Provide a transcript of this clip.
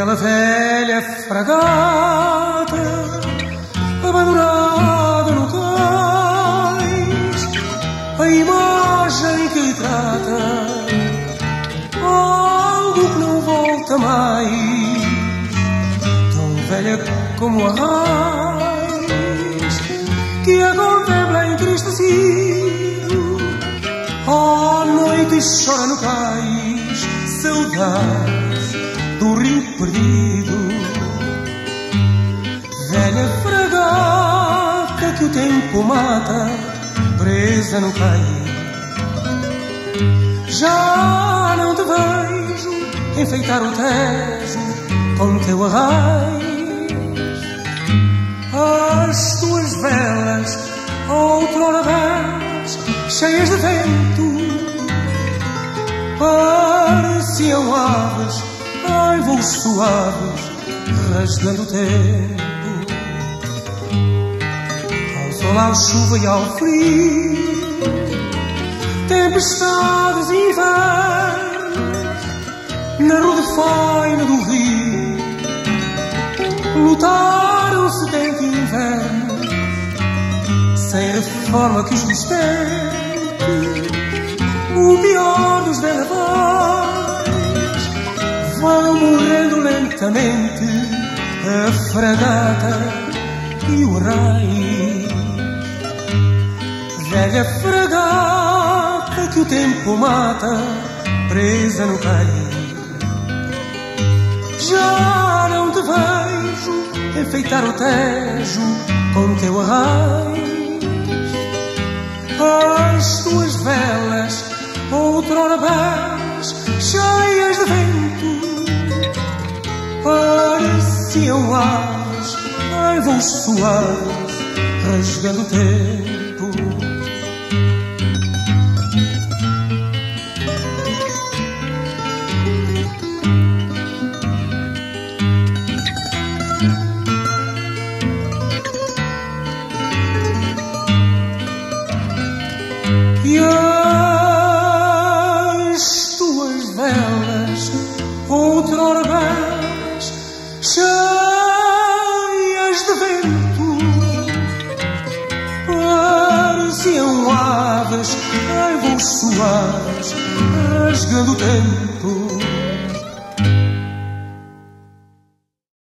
naquela velha fragata abandonada no cais, a imagem que trata algo que não volta mais, tão velha como a raiz que a contempla entristecido, à noite chora no cais, saudades do rio perdido. Velha fragata que o tempo mata, presa no cais, já não te vejo enfeitar o Tejo com teu arraiz. As tuas velas, outrora belas, cheias de vento, pareciam aves em voos suaves, rasgando o tempo. Ao sol, à chuva e ao frio, tempestades e invernos, na rude faina do rio, lutaram 70 invernos, sem reforma que os sustente. O pior dos vendavais, vão morrendo lentamente a fragata e o arraiz. Velha fragata que o tempo mata, presa no cais, já não te vejo enfeitar o Tejo com teu arraiz. As tuas velas, outrora belas, cheias de vento, pareciam aves em voos suaves, rasgando o tempo. E as tuas velas, outrora belas, cheias de vento, pareciam aves em voos suaves, rasgando o tempo.